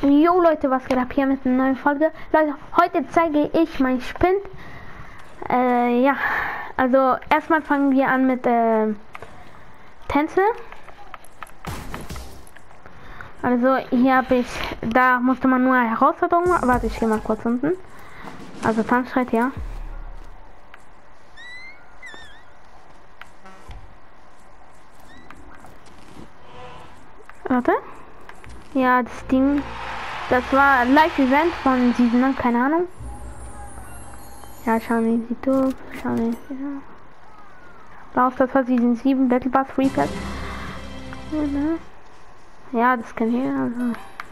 Jo Leute, was geht ab hier mit einer neuen Folge? Leute, heute zeige ich mein Spind. Ja, also erstmal fangen wir an mit Tänze. Also hier habe ich, da musste man nur Herausforderungen machen. Warte, ich gehe mal kurz unten. Also Tanzschritt, ja. Warte. Ja, das Ding, das war ein Live-Event von Season, keine Ahnung. Ja, schauen wir YouTube, schauen wir. Raus, das war Season 7, Battle Pass, Free Pass. Ja, das kennt jeder. Also.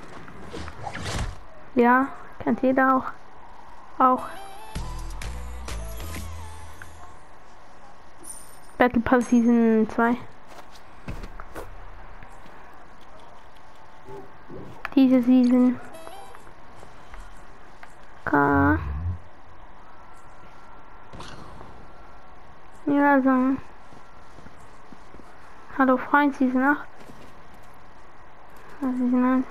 Ja, kennt jeder auch. Battle Pass Season 2. Diese Season. Ja, so. Hallo Freund, Season 8. Season 1.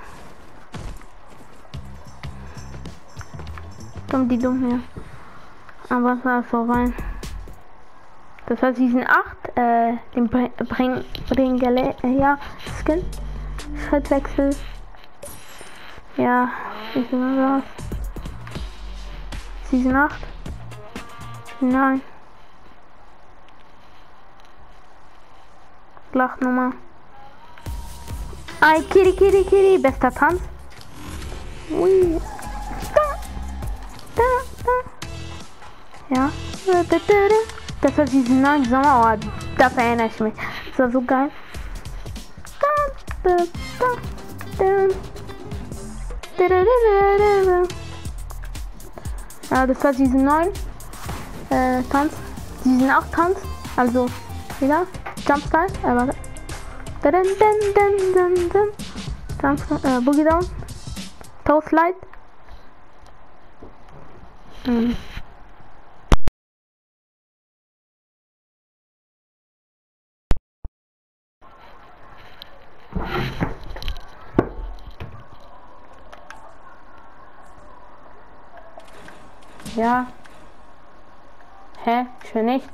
Dumm, ja. Aber es war so rein. Das war Season 8, den Bringele, ja, Skin. Schrittwechsel. Ja, ich was. Season 8. Nein. Lachnummer. Ay, Kiri, bester Tanz. Ui. Ja. Das war Season 9 Sommer, oh, das erinnere ich mich. Das war so geil. Ja, das war Season 9 Tanz. Season 8 Tanz. Also, wieder. Jumpstyle. Warte. Tanz, Boogie Down. Toe Slide. Ja. Hä? Ich will nichts.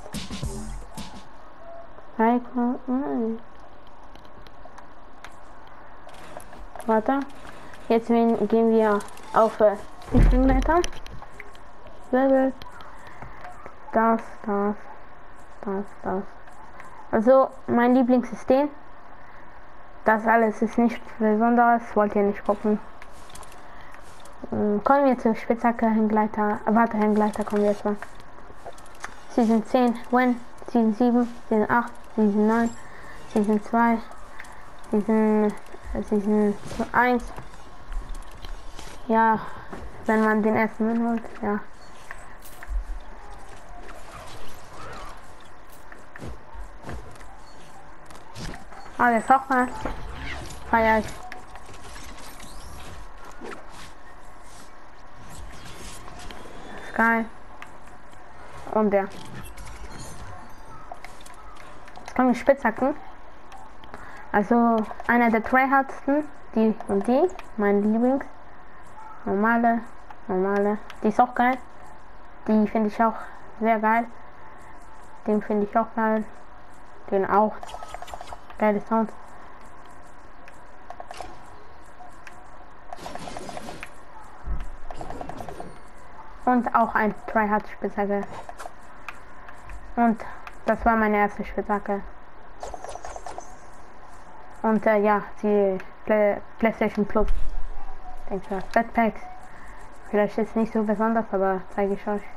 Warte. Jetzt gehen wir auf die Springleiter. Das. Also mein Lieblingssystem. Das alles ist nichts Besonderes. Wollt ihr nicht gucken. Kommen wir zur Spitzhacke, Hängleiter. Warte, Hängleiter kommen wir jetzt mal. Season 10, Win. Season 7, Season 8, Season 9, Season 2, Season 1. Ja, wenn man den ersten Win holt, ja. Alles auch mal. Feier ich. Geil. Und der. Jetzt kommen die Spitzhacken. Also einer der tryhardsten, die und die, meine Lieblings. Normale. Die ist auch geil. Die finde ich auch sehr geil. Den finde ich auch geil. Den auch. Geile Sound. Und auch ein Tryhard Spitzhacke. Und das war meine erste Spitzhacke. Und ja, die PlayStation Plus. Denke ich, Backpacks. Vielleicht ist nicht so besonders, aber zeige ich euch.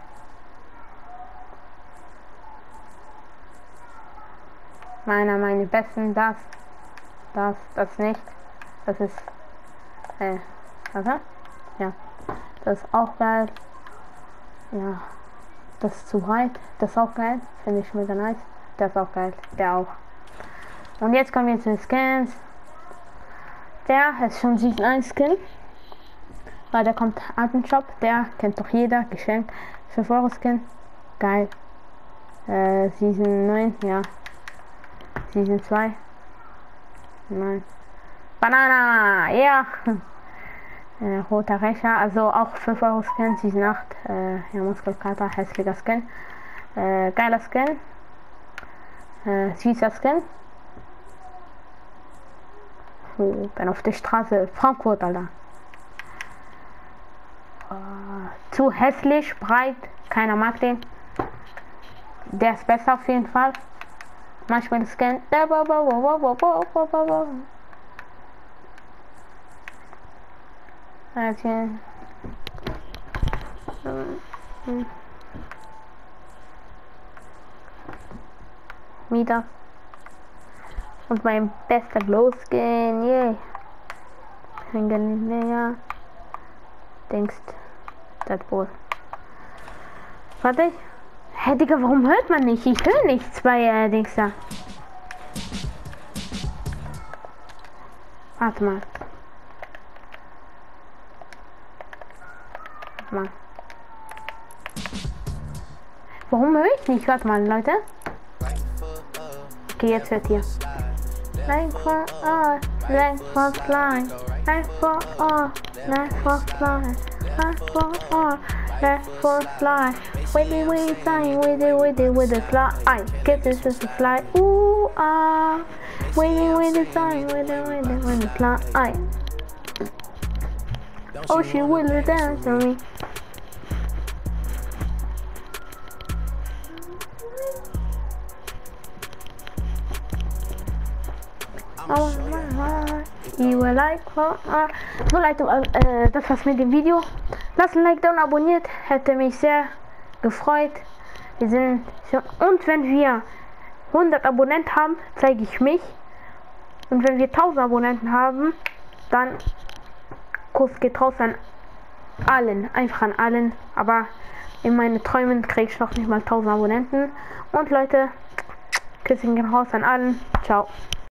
Meine besten, das nicht. Das ist, warte. Ja, das ist auch geil. Ja, das ist zu breit. Das ist auch geil. Finde ich mega nice. Das ist auch geil. Der auch. Und jetzt kommen wir zu den Skins. Der ist schon Season 1 Skin. Weil der kommt Shop. Der kennt doch jeder. Geschenk. 5 € Skin. Geil. Season 9, ja. Season 2. Nein. Banana! Ja! roter Rächer, also auch 5 Euro Skin, Season 8, ja, Muskelkater, hässlicher Skin, geiler Skin, süßer Skin. Bin auf der Straße, Frankfurt, Alter. Zu hässlich, breit, keiner mag den. Der ist besser auf jeden Fall. Manchmal das Scan. Wieder. Und mein bester Glow Skin, yay. Näher. Denkst, Deadpool. Warte. Hä, Digga, warum hört man nicht? Ich höre nichts bei Dings da. Warte mal. Warte mal. Warum höre ich nicht? Warte mal, Leute. Okay, jetzt hört ihr. Like for all, like for flying, like for all, like for flying, like for all, like for fly. With it, flying, with it, fly. I get this is a fly. Ooh ah, with it, flying, with it, fly. Oh, she will dance on me. So Leute, das war's mit dem Video. Lasst ein Like da und abonniert, hätte mich sehr gefreut. Wir sind schon, und wenn wir 100 Abonnenten haben, zeige ich mich. Und wenn wir 1000 Abonnenten haben, dann Kuss geht raus an allen, einfach an allen. Aber in meinen Träumen kriege ich noch nicht mal 1000 Abonnenten. Und Leute, Küsschen gehen raus an allen. Ciao.